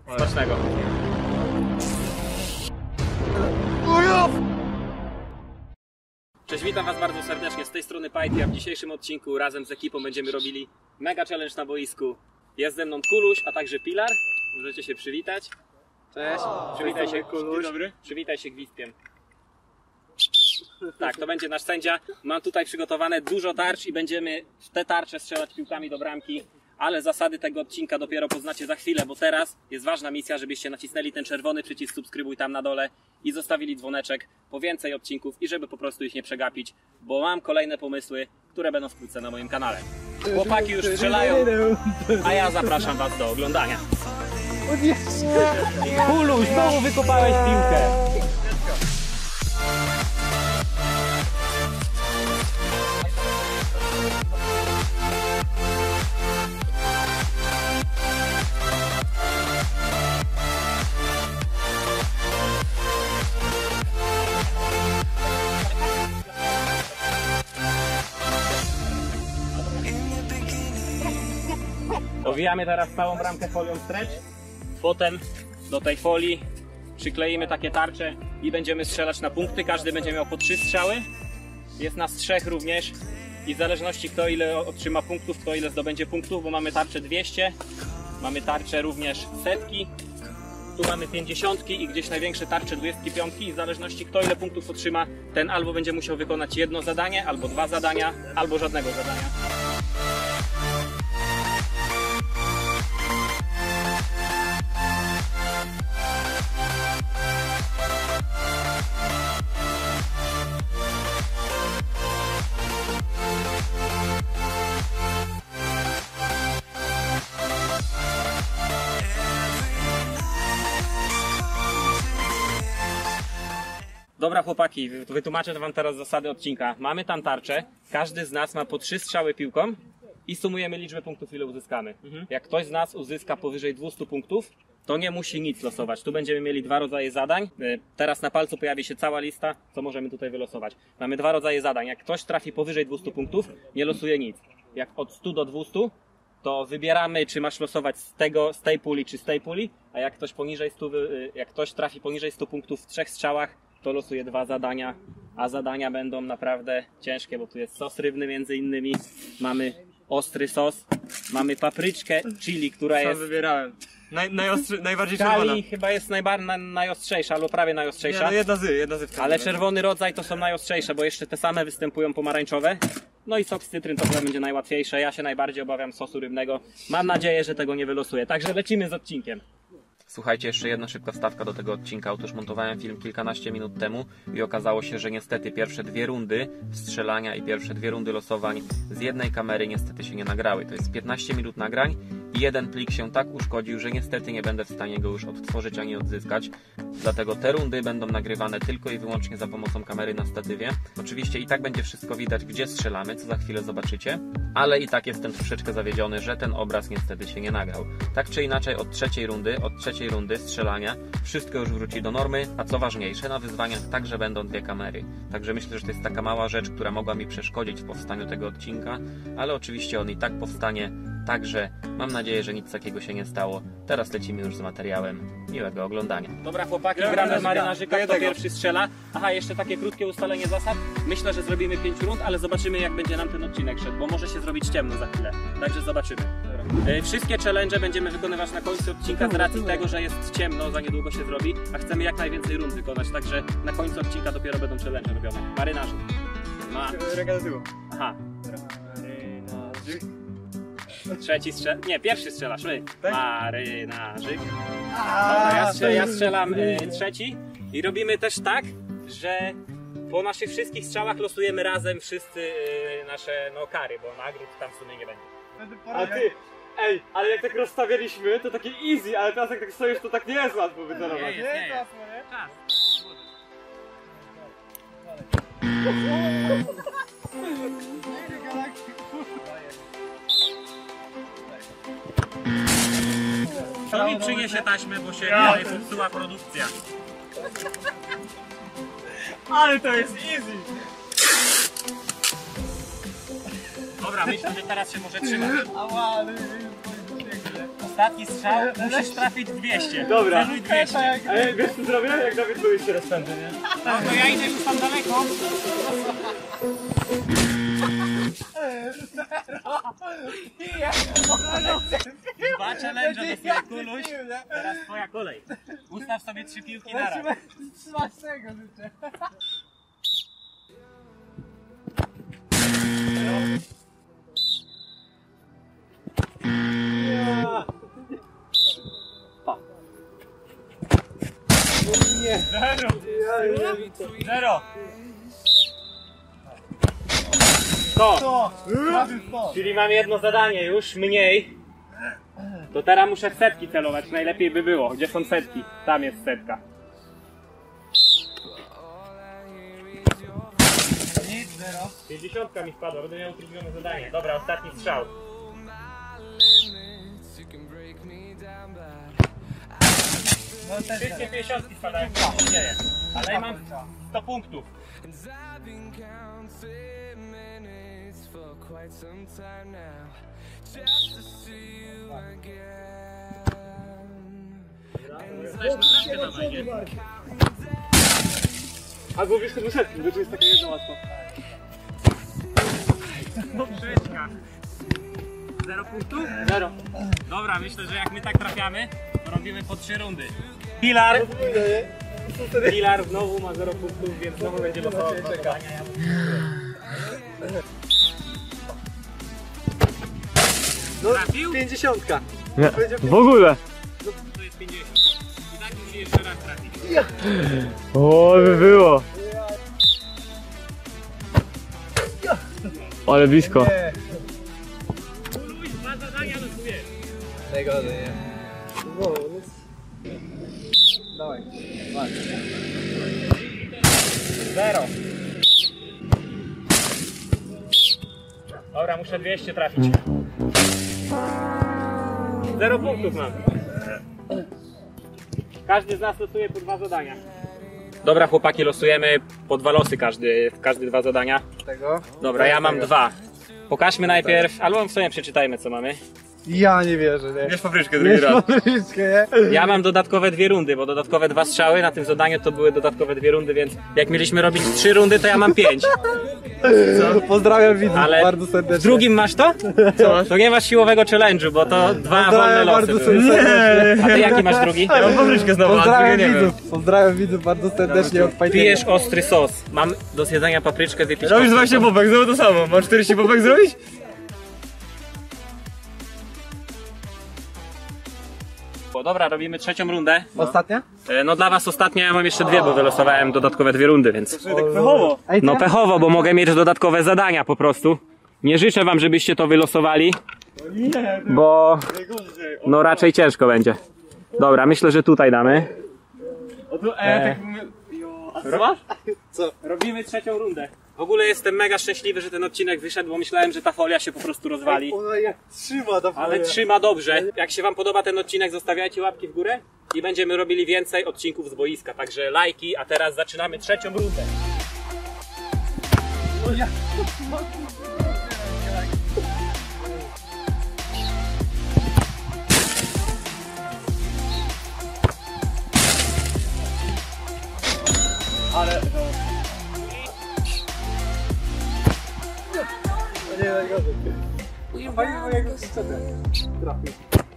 Smacznego. Cześć, witam Was bardzo serdecznie, z tej strony Pajty, a w dzisiejszym odcinku razem z ekipą będziemy robili mega challenge na boisku. Jest ze mną Kuluś, a także Pilar. Możecie się przywitać. Cześć. Przywitaj się, Kuluś. Przywitaj się gwizdkiem. Tak, to będzie nasz sędzia. Mam tutaj przygotowane dużo tarcz i będziemy w te tarcze strzelać piłkami do bramki. Ale zasady tego odcinka dopiero poznacie za chwilę, bo teraz jest ważna misja, żebyście nacisnęli ten czerwony przycisk subskrybuj tam na dole i zostawili dzwoneczek po więcej odcinków i żeby po prostu ich nie przegapić, bo mam kolejne pomysły, które będą wkrótce na moim kanale. Chłopaki już strzelają, a ja zapraszam Was do oglądania. Kuluś, znowu wykopałeś piłkę! Owijamy teraz całą bramkę folią stretch. Potem do tej folii przykleimy takie tarcze i będziemy strzelać na punkty. Każdy będzie miał po 3 strzały. Jest nas 3 również. I w zależności kto ile otrzyma punktów, kto ile zdobędzie punktów, bo mamy tarczę 200, mamy tarczę również setki, tu mamy 50 i gdzieś największe tarcze 25 i w zależności kto ile punktów otrzyma, ten albo będzie musiał wykonać jedno zadanie, albo 2 zadania, albo żadnego zadania. Dobra chłopaki, wytłumaczę Wam teraz zasady odcinka. Mamy tam tarczę, każdy z nas ma po 3 strzały piłką i sumujemy liczbę punktów, ile uzyskamy. Jak ktoś z nas uzyska powyżej 200 punktów, to nie musi nic losować. Tu będziemy mieli 2 rodzaje zadań. Teraz na palcu pojawi się cała lista, co możemy tutaj wylosować. Mamy 2 rodzaje zadań. Jak ktoś trafi powyżej 200 punktów, nie losuje nic. Jak od 100 do 200, to wybieramy, czy masz losować z tej puli, czy z tej puli, a jak ktoś trafi poniżej 100 punktów w 3 strzałach, to losuje 2 zadania, a zadania będą naprawdę ciężkie, bo tu jest sos rybny między innymi, mamy ostry sos, mamy papryczkę chili, która jest... wybierałem. Najbardziej czerwona. Chili chyba jest najostrzejsza, albo prawie najostrzejsza. Nie, no jedna z ale czerwony rodzaj to są najostrzejsze, bo jeszcze te same występują pomarańczowe. No i sok z cytryn to chyba będzie najłatwiejsze. Ja się najbardziej obawiam sosu rybnego. Mam nadzieję, że tego nie wylosuję. Także lecimy z odcinkiem. Słuchajcie, jeszcze jedna szybka wstawka do tego odcinka. Otóż montowałem film kilkanaście minut temu i okazało się, że niestety pierwsze 2 rundy strzelania i pierwsze 2 rundy losowań z jednej kamery niestety się nie nagrały. To jest 15 minut nagrań i jeden plik się tak uszkodził, że niestety nie będę w stanie go już odtworzyć ani odzyskać. Dlatego te rundy będą nagrywane tylko i wyłącznie za pomocą kamery na statywie. Oczywiście i tak będzie wszystko widać, gdzie strzelamy, co za chwilę zobaczycie. Ale i tak jestem troszeczkę zawiedziony, że ten obraz niestety się nie nagrał. Tak czy inaczej od trzeciej rundy strzelania wszystko już wróci do normy, a co ważniejsze, na wyzwaniach także będą 2 kamery. Także myślę, że to jest taka mała rzecz, która mogła mi przeszkodzić w powstaniu tego odcinka, ale oczywiście on i tak powstanie, także mam nadzieję, że nic takiego się nie stało. Teraz lecimy już z materiałem. Miłego oglądania. Dobra chłopaki, gramy marynarzyka, kto pierwszy strzela. Aha, jeszcze takie krótkie ustalenie zasad. Myślę, że zrobimy 5 rund, ale zobaczymy jak będzie nam ten odcinek szedł, bo może się zrobić ciemno za chwilę. Także zobaczymy. Wszystkie challenge będziemy wykonywać na końcu odcinka z racji tego, że jest ciemno, za niedługo się zrobi, a chcemy jak najwięcej rund wykonać, także na końcu odcinka dopiero będą challenge robione. Marynarzyk. Ręka do tyłu. Aha. Marynarzyk. Trzeci strzela. Nie, pierwszy strzelasz, my. Tak? Marynarzyk. Dobra, ja strzelam trzeci i robimy też tak, że po naszych wszystkich strzałach losujemy razem wszyscy nasze kary, bo nagród tam w sumie nie będzie. A ty, ej, ale jak tak rozstawialiśmy, to takie easy, ale teraz jak tak stoisz, to tak nie jest łatwo wycelować. Nie jest. Czas. To mi przyniesie taśmę, bo się tutaj popsuła produkcja. Ale to jest easy! Dobra, myślę, że teraz się może trzymać. Ała, ale... Ostatni strzał, musisz trafić 200. Dobra. Celuj 200. Ale wiesz co zrobię? Jak Dawid tu jeszcze raz pędzę, nie? No to ja idę już tam daleko. Dwa challenge dostaje Kuluś. Teraz twoja kolej. Ustaw sobie 3 piłki na raz. Smacznego życzę. Zero. To! Prawie to. Czyli mam jedno zadanie już, mniej. To teraz muszę w setki celować, najlepiej by było. Gdzie są setki? Tam jest setka. Nic, zero. 50 mi wpadła, będę miał utrudnione zadanie. Dobra, ostatni strzał. No też Wszystkie zero. 50 spadają, co się dzieje. Ale ja mam 100 punktów. A mówisz to do setki, bo to jest takie jedno łatwo. Poprzeczka. 0 punktów? 0. Dobra, myślę, że jak my tak trafiamy, to robimy po 3 rundy. Pilar! Pilar znowu ma 0 punktów, więc znowu będzie losował. Trafił? 50. W ogóle! To jest 50. I tak musi jeszcze raz trafić. O, by było! Ale blisko. Kuluś, 2 zadania losujesz. Najgorzej, nie? Dawaj. 0. Dobra, muszę 200 trafić. 0 punktów mam. Każdy z nas losuje po 2 zadania. Dobra chłopaki, losujemy po 2 losy każdy 2 zadania. Tego? Dobra, ja mam 2. Pokażmy najpierw, albo w sumie przeczytajmy co mamy. Ja nie wierzę, nie? Bierz papryczkę drugi raz. Papryczkę, nie? Ja mam dodatkowe 2 rundy, bo dodatkowe 2 strzały na tym zadaniu to były dodatkowe 2 rundy, więc jak mieliśmy robić 3 rundy, to ja mam 5. Pozdrawiam widzów Ale bardzo serdecznie. w drugim masz to? Co? To nie masz siłowego challenge'u, bo to 2 wolne Pozdrawiam losy bardzo były. serdecznie. A ty jaki masz drugi? Ja mam papryczkę znowu, a Pozdrawiam drugie nie wiem. widzów. Pozdrawiam widzów bardzo serdecznie od Fajtera. Pijesz ostry sos. Mam do zjedzenia papryczkę, wypić Robisz ostry 20 sos. popek, znowu to samo. Masz 40 popek zrobić? Dobra, robimy trzecią rundę. Ostatnia? No dla was ostatnia, ja mam jeszcze 2, bo wylosowałem dodatkowe 2 rundy, więc... Tak pechowo. Ej, No pechowo, bo mogę mieć dodatkowe zadania po prostu. Nie życzę wam, żebyście to wylosowali, bo no raczej ciężko będzie. Dobra, myślę, że tutaj damy. Co? Robimy trzecią rundę. W ogóle jestem mega szczęśliwy, że ten odcinek wyszedł, bo myślałem, że ta folia się po prostu rozwali. Ona jak trzyma ta Ale trzyma dobrze. Jak się wam podoba ten odcinek, zostawiajcie łapki w górę i będziemy robili więcej odcinków z boiska. Także lajki, a teraz zaczynamy trzecią rundę. Nie, najgorzej. Fajnie, bo jak trafił.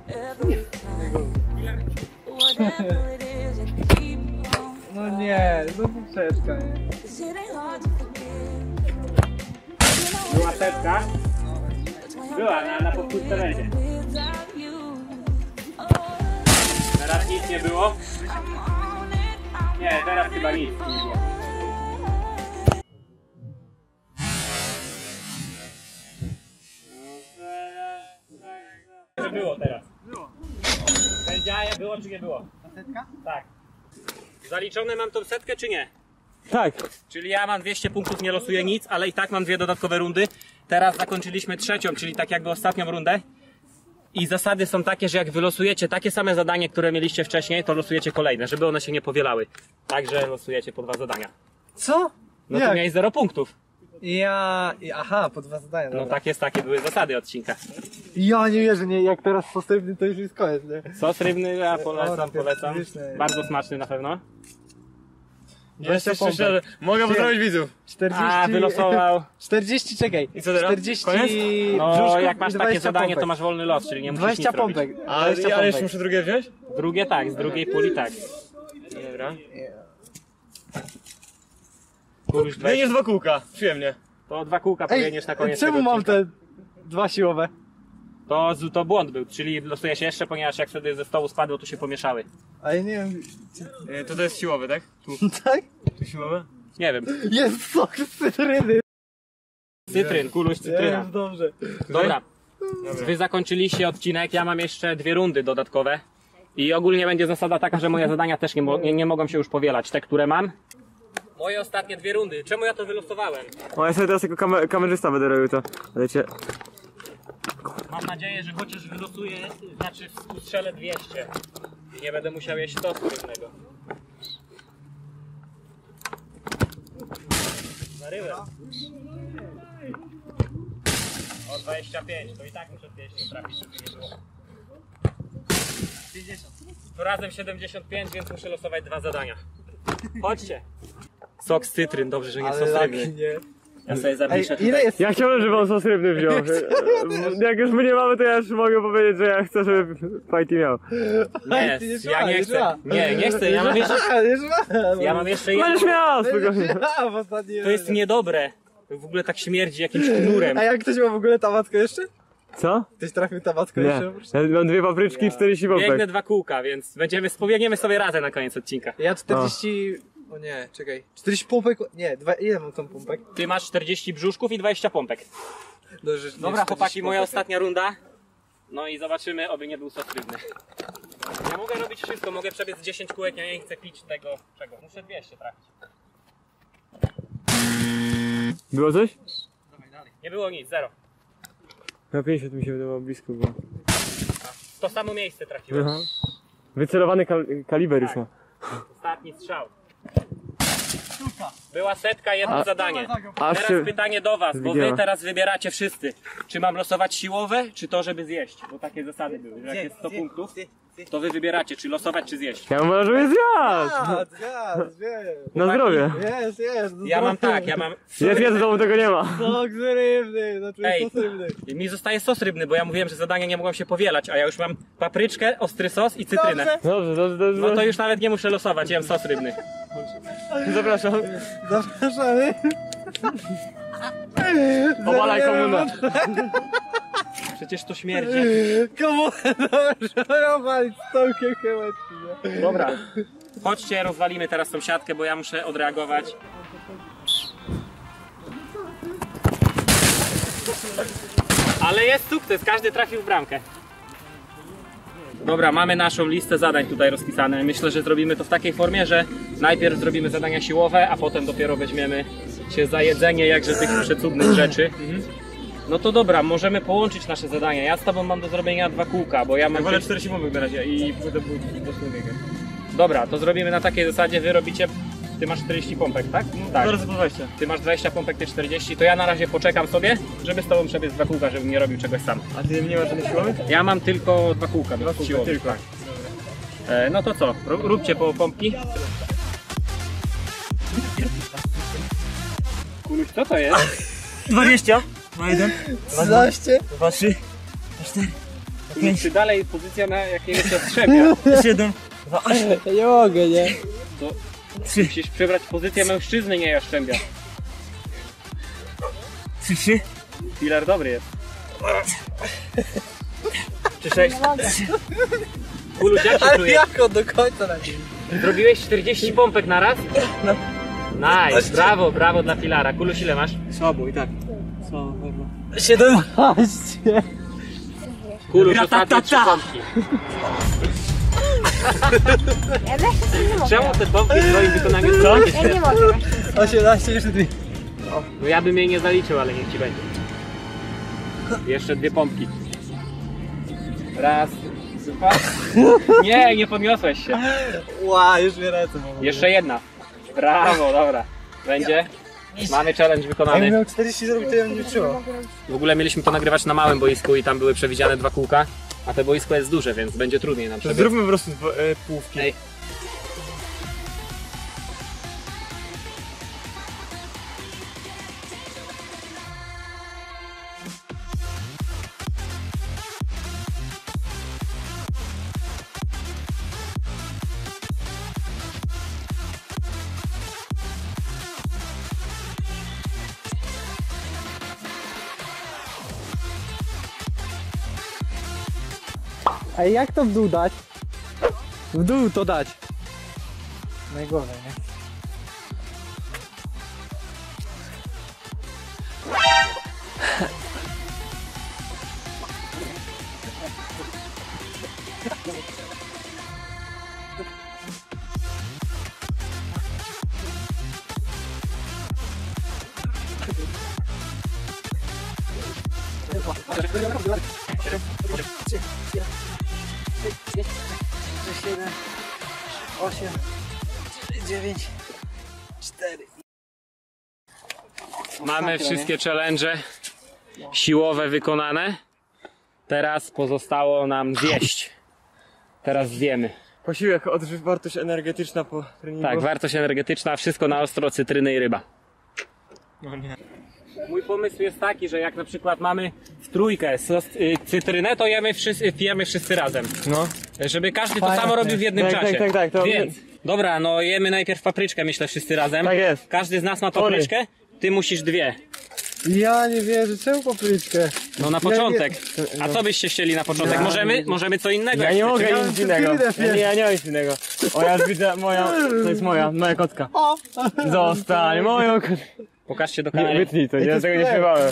No nie, no poprzeczka, nie? Była setka. Była, na powtórce będzie. Teraz nic nie było. Nie, teraz chyba nic nie było. Że było teraz. Było. Sędzia, było czy nie było? Setka? Tak. Zaliczone mam tą setkę czy nie? Tak. Czyli ja mam 200 punktów, nie losuję nic, ale i tak mam 2 dodatkowe rundy. Teraz zakończyliśmy trzecią, czyli tak jakby ostatnią rundę. I zasady są takie, że jak wylosujecie takie same zadanie, które mieliście wcześniej, to losujecie kolejne, żeby one się nie powielały. Także losujecie po 2 zadania. Co? No to Jak? miałeś 0 punktów. Aha, po 2 zadania. No dobra. tak jest, takie były zasady odcinka. Ja nie wierzę, nie, jak teraz sos rybny to już jest koniec, nie? Sos rybny, ja O, polecam, polecam. pyszne. Bardzo smaczny na pewno. Jeszcze pompek. szczerze, mogę pozdrowić widzów. 40... A, wylosował. 40, czekaj. I co teraz? 40 Koniec? No, brzuszków jak masz i takie 20 zadanie, pompek. to masz wolny los, czyli nie musisz 20 nic robić. pompek. A 20 ja jeszcze pompek. muszę drugie wziąć? Drugie tak, z drugiej puli tak. Dobra. Kuluś Biegniesz 2 kółka, przyjemnie. To 2 kółka pobiegniesz na koniec czemu tego mam odcinka. te 2 siłowe? To błąd był, czyli losuje się jeszcze, ponieważ jak wtedy ze stołu spadło, to się pomieszały. Ale nie wiem... To jest siłowy, tak? Tu, Tak? tu siłowe? Nie wiem. Jest sok z cytryny. Cytryn, kuluś cytryna. Jest dobrze. Dobra. Wy zakończyliście odcinek, ja mam jeszcze 2 rundy dodatkowe. I ogólnie będzie zasada taka, że moje zadania też nie mogą się już powielać, te które mam. Moje ostatnie 2 rundy. Czemu ja to wylosowałem? O, ja sobie teraz jako kamerzysta będę robił to. Wiecie. Mam nadzieję, że chociaż wylosuję, znaczy strzelę 200. I nie będę musiał jeść tostu jednego. Zaryłem. O 25, to i tak muszę 200 trafić, żeby nie było. 50. To razem 75, więc muszę losować 2 zadania. Chodźcie. Sok z cytryn, dobrze, że nie sos rybny. nie. Ja sobie Ej, zapiszę ile tutaj. jest? Ja chciałem, żeby on sos rybny wziął. Jak już my nie mamy, to ja już mogę powiedzieć, że ja chcę, żeby Fighty miał. Nie, Ty ja nie już chcę. ma. Nie chcę, ja mam jeszcze, Już ma. ja mam jeszcze Będziesz jedno. miał, spokojnie. Będziesz miał w ostatniej To jest rundzie. niedobre. W ogóle tak śmierdzi jakimś knurem. A jak ktoś ma w ogóle tabacko jeszcze? Co? Ktoś trafił tabacko Nie. jeszcze? Ja mam 2 papryczki i 40 Biegnę pompek. 2 kółka, więc pobiegniemy sobie razem na koniec odcinka. Ja 40... O nie, czekaj. 40 pompek... Nie, ile mam tam pompek? Ty masz 40 brzuszków i 20 pompek. Dobrze, Dobra chłopaki, moja ostatnia runda. No i zobaczymy, oby nie był sos rybny. Ja mogę robić wszystko, mogę przebiec 10 kółek, ja nie chcę pić tego czego. Muszę 200 trafić. Było coś? Nie było nic, 0. Na 50 mi się wydawało blisko było. W to samo miejsce trafiłem. Aha. Wycelowany kaliber już ma. Ostatni strzał. Była setka, jedno zadanie. Aż Teraz się... pytanie do was, bo wy Zbigniewa. teraz wybieracie wszyscy. Czy mam losować siłowe, czy to, żeby zjeść? Bo takie zasady były, że jak jest 100 punktów, to wy wybieracie, czy losować, czy zjeść. Ja mam żeby zjadł! Na zdrowie. Jest. Ja mam tak, ja mam... Jest, w domu tego nie ma. Sok z rybny, znaczy Ej. sos rybny. Mi zostaje sos rybny, bo ja mówiłem, że zadania nie mogą się powielać, a ja już mam papryczkę, ostry sos i cytrynę. Dobrze. No to już nawet nie muszę losować, jem sos rybny. Zapraszam. Zapraszamy. Obalaj komunę. Przecież to śmierdzi. Komu? Dobrze, obalić z Tomkiem chemeczki, nie? Dobra. Chodźcie, rozwalimy teraz tą siatkę, bo ja muszę odreagować. Ale jest sukces, każdy trafił w bramkę. Dobra, mamy naszą listę zadań tutaj rozpisane. Myślę, że zrobimy to w takiej formie, że najpierw zrobimy zadania siłowe, a potem dopiero weźmiemy się za jedzenie jakże tych przecudnych rzeczy. No to dobra, możemy połączyć nasze zadania. Ja z tobą mam do zrobienia 2 kółka, bo ja mam... Wolę 40 pompek na razie i pójdę do sługiego. Dobra, to zrobimy na takiej zasadzie, wy robicie... Ty masz 40 pompek, tak? Tak. Zaraz po 20. Ty masz 20 pompek, ty 40, to ja na razie poczekam sobie, żeby z tobą przebiec 2 kółka, żebym nie robił czegoś sam. A ty nie masz żadnych siłowych? Ja mam tylko 2 kółka, bez siłowych. tylko. Tak. No to co, róbcie po pompki. Kuluś, co to jest? 20. Na 1. 13. 2, 3. Czy dalej pozycja na jakiegoś ostrzemia? 7. Ja nie mogę, nie? To musisz przebrać pozycję mężczyzny, nie jaszczębia. 3. Filar dobry jest. Czy 6. Kuluś, jak się Ale czujesz? jak on do końca na nim? Zrobiłeś 40 pompek na raz? No. Nice, brawo dla Filara. Kuluś, ile masz? Słabo i tak. Słabo. 17. Kuluś, ostatnie 3 pompki. Ja też nie mogę. Czemu te pompki w twoim wykonaniu są takie Ja nie średnie? mogę. 18 jeszcze 2. No ja bym jej nie zaliczył, ale niech ci będzie. Jeszcze 2 pompki. Raz, 2. Nie podniosłeś się. Ła, już mnie ręce mam. Jeszcze jedna. Brawo, dobra. Będzie? Mamy challenge Jakbym wykonany. miał 40 zrobić, to ja bym nie trzymał. W ogóle mieliśmy to nagrywać na małym boisku i tam były przewidziane 2 kółka, a to boisko jest duże, więc będzie trudniej nam przebiec. Zróbmy po prostu połówki. Ej. A jak to w dół dać? W dół to dać. Najgorzej, nie? Mamy wszystkie challenge siłowe wykonane. Teraz pozostało nam zjeść. Teraz zjemy. Posiłek, wartość energetyczna po treningu. Tak, wartość energetyczna, wszystko na ostro, cytryny i ryba. No nie. Mój pomysł jest taki, że jak na przykład mamy w trójkę cytrynę, to pijemy wszyscy razem. No. Żeby każdy to samo robił w jednym Tak, czasie. tak, to- Więc, dobra, no jemy najpierw papryczkę, myślę, wszyscy razem. Tak jest. Każdy z nas ma papryczkę, ty musisz 2. Ja nie wierzę, czemu papryczkę? No na początek. A co byście chcieli na początek? Możemy co innego. Ja jak nie chcecie. mogę Miałem nic innego. cytrynę Ja nie mam nic innego. O, ja widzę to jest moja kotka. Zostań moją kotką. Pokażcie do Nie, kamery. wytnij to, ja tego nie śpiewałem.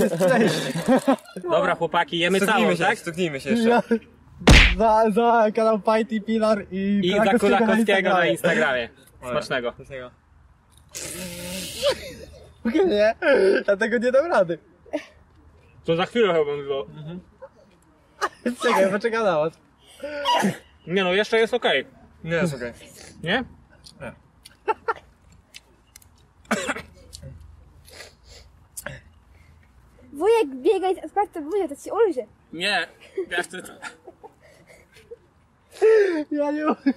Dobra chłopaki, jemy całą, tak? Stuknijmy się jeszcze. Za kanał Pajty Pilar I za Kulakowskiego na Instagramie. Smacznego. Nie, ja tego nie dam rady. To za chwilę chyba było. Czekaj, poczekam na was. Nie no, jeszcze jest okej. Nie, jest okej. Nie? Wujek biega i otwarte buzię, to ci ulży. Nie. Ja chcę... Ja nie mogę.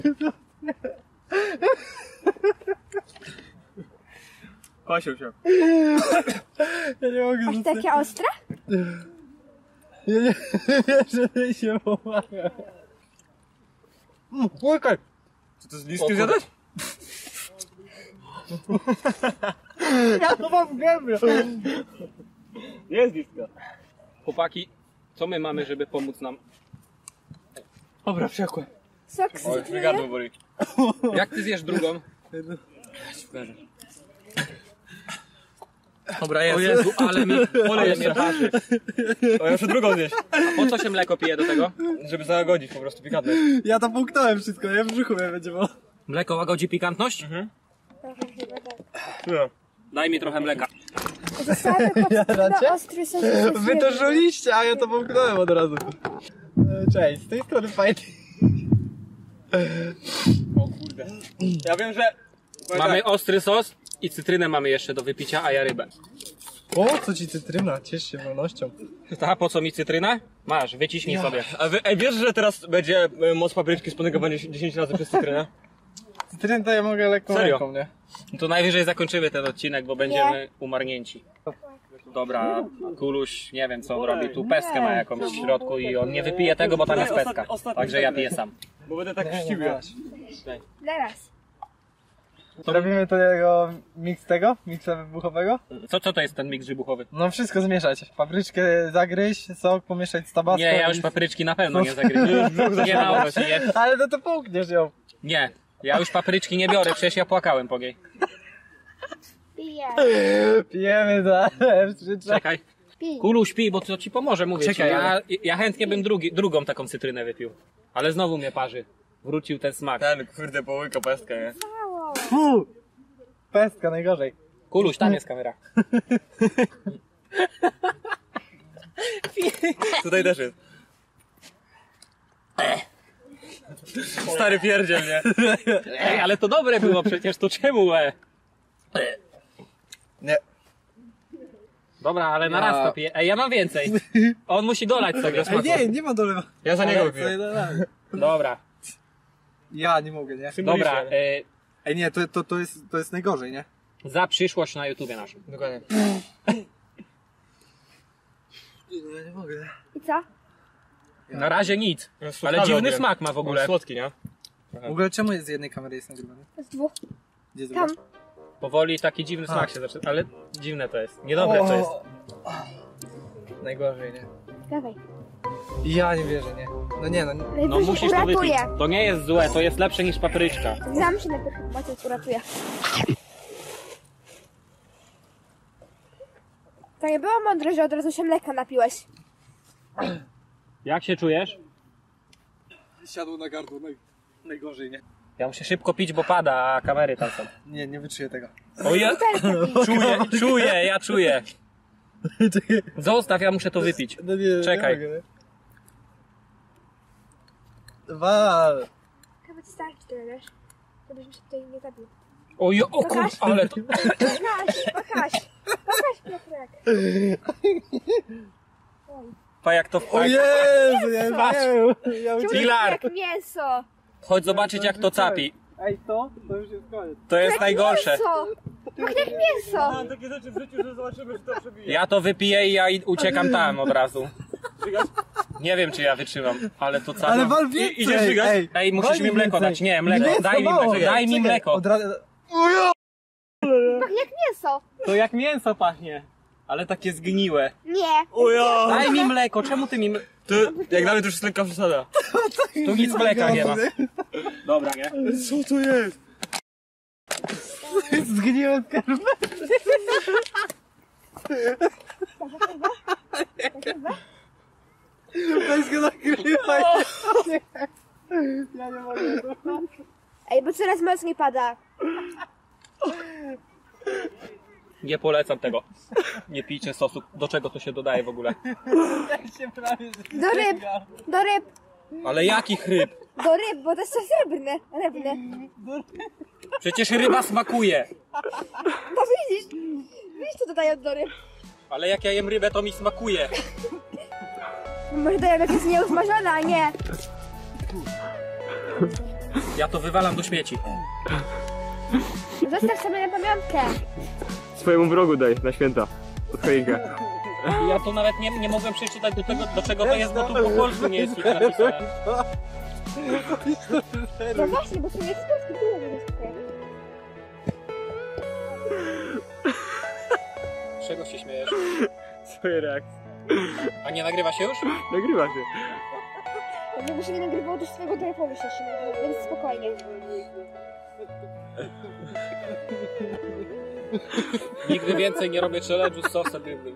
Kosił się. Ja nie mogę Aż takie ostre? Ja nie wierzę, że się pomaga. Łykaj! Czy to z listkiem zjadłeś? Ja to mam w gębie. Jest listka. Chłopaki, co my mamy, żeby pomóc nam? Dobra, wsiakłem. Sok z Oj, cytryny? gardło boli. Jak ty zjesz drugą? Dobra, jest. O Jezu, ale mnie parzy. O, ja muszę drugą zjeść. Po co się mleko pije do tego? Żeby załagodzić po prostu pikantność. Ja to połknąłem wszystko, ja w brzuchu mnie będzie bolało. Mleko łagodzi pikantność? No. Daj mi trochę mleka. Zostały Jadacie? ostry sos. Wy to żuliście, a ja to połknąłem od razu. Cześć, z tej strony Pajty. O kurde. Ja wiem, że... Mamy ostry sos i cytrynę mamy jeszcze do wypicia, a ja rybę. O, co ci cytryna, ciesz się wolnością. Ta, po co mi cytryna? Masz, wyciśnij sobie. A wiesz, że teraz będzie moc papryczki spotykowany 10 razy przez cytrynę? Cytrynę to ja mogę lekką Serio? ręką, nie? To najwyżej zakończymy ten odcinek, bo będziemy umarnięci. Dobra, Kuluś, nie wiem co on robi, tu peskę ma jakąś w środku i on nie wypije tego, bo tam jest peska. Także ja piję sam. Bo będę tak ścigał. Zaraz. Robimy tego miksa wybuchowego? Co to jest ten miks wybuchowy? No wszystko zmieszać. Papryczkę zagryźć, sok pomieszać z tabasco. Nie, ja już i- papryczki na pewno nie zagryzę. Nie ma opcji, nie? Ale no to połkniesz ją. Nie, ja już papryczki nie biorę, przecież ja płakałem po niej. Piję. Pijemy za Czekaj. Pij. Kuluś, pij, bo to ci pomoże, mówię Czekaj, ci. Ja chętnie bym drugą taką cytrynę wypił. Ale znowu mnie parzy. Wrócił ten smak. Ten, kurde, połyka peskę, nie? Mało. Fu! Pestka najgorzej. Kuluś, tam jest kamera. Tutaj też jest. Stary pierdziel, nie? Ej, ale to dobre było przecież, to czemu? Nie. Dobra, ale na raz to piję. Ej, ja mam więcej. On musi dolać sobie Ej, smaku. nie ma dolewa. Ja za niego wypiję. Dobra, Ja nie mogę, nie? dobra. Ej, nie, to jest najgorzej, nie? Za przyszłość na YouTubie naszym. Dokładnie. Ja nie mogę. I co? Na razie nic. Ale Słodkawy dziwny ogólnie. smak ma w ogóle. Słodki, nie? W ogóle czemu z jednej kamery jest nagrywany? Z dwóch. Gdzie jest Tam. druga? Powoli taki dziwny smak się zaczyna. Ale dziwne to jest. Niedobre to jest. Najgorzej, nie? Dawaj. Ja nie wierzę, nie? No nie, no. No Najwyżej musisz to wypić. uratuje. To nie jest złe, to jest lepsze niż papryczka. Znam się na tych Maciek uratuje. To nie było mądre, że od razu się mleka napiłeś. Jak się czujesz? Siadło na gardło, najgorzej, nie? Ja muszę szybko pić, bo pada, a kamery tam są. Nie wyczuję tego. O ja ja czuję. Zostaw, ja muszę to wypić. No nie, Czekaj. Nie mogę, nie? Wal. Chyba ci starczy tyle, wiesz? Żebyś mi się tutaj nie zabił. O kur... ale to... Pokaż, Piotrek. Pa jak to... O Jezu, ja Patrz. wiem. Pilar! Jak mięso. Chodź zobaczyć jak to capi. Ej, to już jest koniec. To jest Jak najgorsze. mięso. Tak jak mięso. Mam takie rzeczy w życiu, że zobaczymy, czy to przebije. Ja to wypiję i ja uciekam tam od razu. Nie wiem czy ja wytrzymam, ale to capi. Ale wal więcej. idziesz żygać? Ej, Ej, musisz mi wal mleko więcej. dać. Nie, mleko. Nie, Daj mi mało. mleko. Daj mi Czekaj, mleko. od razu... Tak jak mięso. To jak mięso pachnie. Ale takie zgniłe. Nie. Daj mi mleko, czemu ty mi... To, jak dla mnie to już jest lekka przesada. Tu nic mleka nie ma. Dobra, nie? Co to jest? Zgniłem skarpetę. Weź go nagrywaj. Ja nie mogę. Ej, bo coraz mocniej pada. Nie polecam tego. Nie pijcie sosu. Do czego to się dodaje w ogóle? Do ryb. Do ryb. Ale jakich ryb? Do ryb, bo to jest sos rybny. Rybny. Przecież ryba smakuje. No widzisz? Widzisz, co dodają do ryb. Ale jak ja jem rybę, to mi smakuje. Może dają jak jest nieusmażona, a nie. Ja to wywalam do śmieci. Zostaw sobie na pamiątkę. Swojemu wrogu daj na święta. Pod choinkę. Ja to nawet nie mogłem przeczytać do tego, do czego to jest, bo tu po polsku nie jest nic napisane. No właśnie, bo to nie jest polski, to nie jest polski. Z czego się śmiejesz? Swoje reakcje. A nie nagrywa się już? Nagrywa się. Jakby się nie nagrywało, to swojego telefonu się nagrywało, więc spokojnie. Nigdy więcej nie robię challenge'u z sosem rybnym.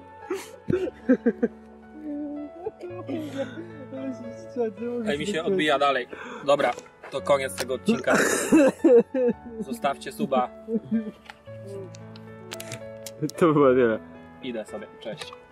Ej, mi się odbija dalej. Dobra, to koniec tego odcinka. Zostawcie suba. To było tyle. Idę sobie, cześć.